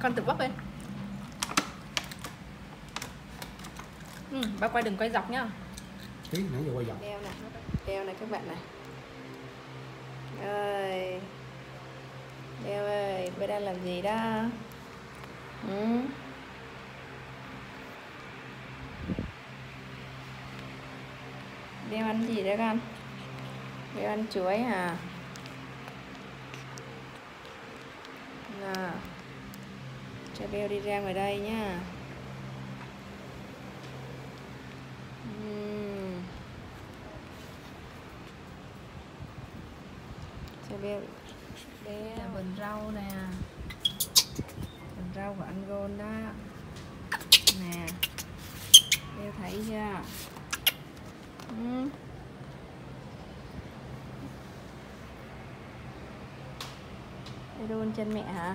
Con tự vấp đi. Ba quay đừng quay dọc nhá. Tí nãy giờ quay dọc. Đeo này các bạn này. Ơi. Đeo ơi, bây đang làm gì đó? Đeo ăn gì đấy con? Đeo ăn chuối hả? Nào. Cho Beo đi ra ngoài đây nhá. Cho Beo. Đây là vườn rau nè. Vườn rau của anh Gôn đó. Nè. Beo thấy chưa? Để đôn chân mẹ hả?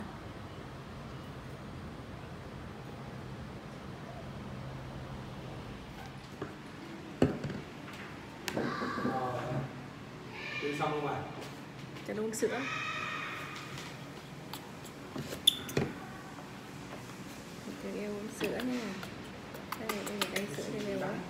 Đi xong không ạ? Cho đun sữa. Cho Beo uống sữa nha. Đây sữa cho Beo uống.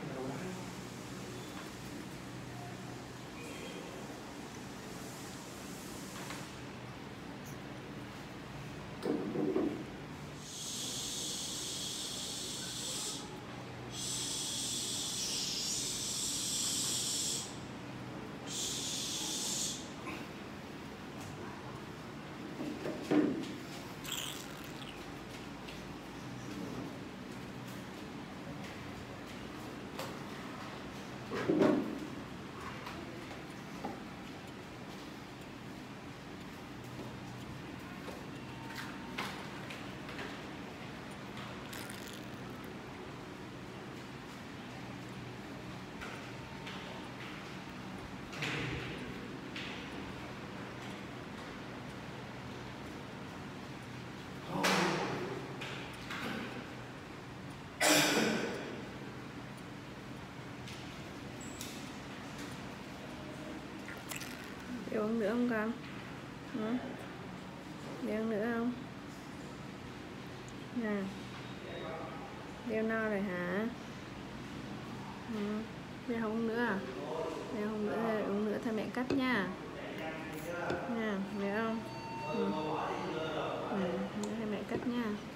Để uống nữa không con? Để uống nữa không? Nè. Đeo no rồi hả? Đeo không uống nữa à? Đeo không nữa, uống nữa thôi mẹ cắt nha. Nè, nhớ không? Thôi mẹ cắt nha.